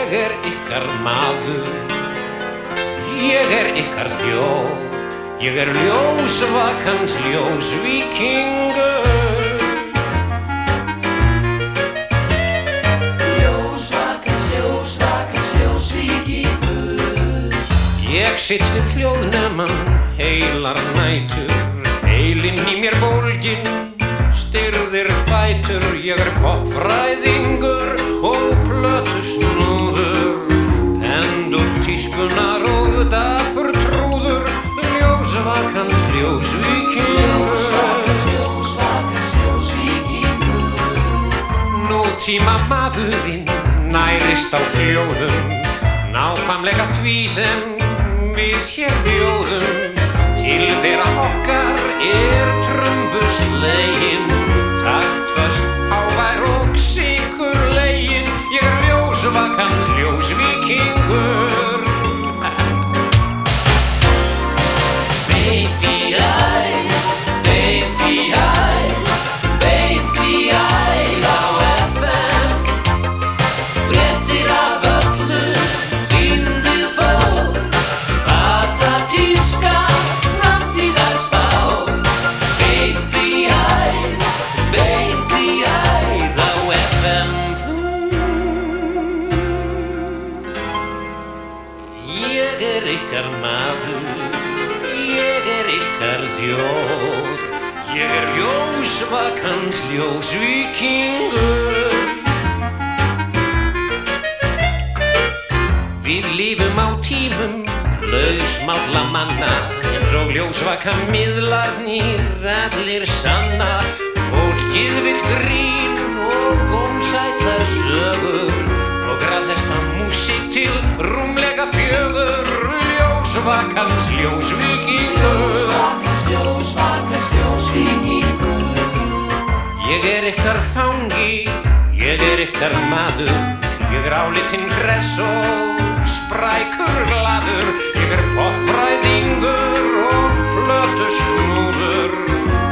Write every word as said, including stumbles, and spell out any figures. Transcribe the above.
Ég er ykkar maður, ég er ykkar þjóð, ég er ljósvakans ljósvíkingur. Ljósvakans, ljósvakans ljósvíkingur. Ég sitt við hljóðnemann heilar nætur, heilinn í mér bólginn, stirðir fætur. Ég er popfræðingur og plötusnúður, pendur tískunar og dapur trúður. Ljósvakans ljósvíkingur. Ljósvakans, ljósvakans ljósvíkingur. Nútíma maðurinn nærist á hljóðum, nákvæmlega því sem við hér bjóðum. Tilvera okkar er trumbuslegin, taktföst, hávær og sykurlegin. Ég er ljósvakans ljósvíkingur. Beint í æð, beint í æð, beint í æð á F M. Fréttir af öllu, fyndið fólk, fata tíska, framtíðarspá. Beint í æð, beint í æð á F M. Ég er ykkar maður, ég er ykkar þjóð, ég er ljósvakans ljósvíkingur. Við lifum á tímum lausmála manna, eins og ljósvaka miðlarnir allir sanna. Fólkið vill grín og gómsætar sögur og graðesta músík til rúmlega fjögur. Ljósvakans ljósvíkingur. Ljósvakans, ljósvakans ljósvíkingur. Ég er ykkar fangi, ég er ykkar maður, ég er álitinn hress og sprækur glaður. Ég er popfræðingur og plötusnúður,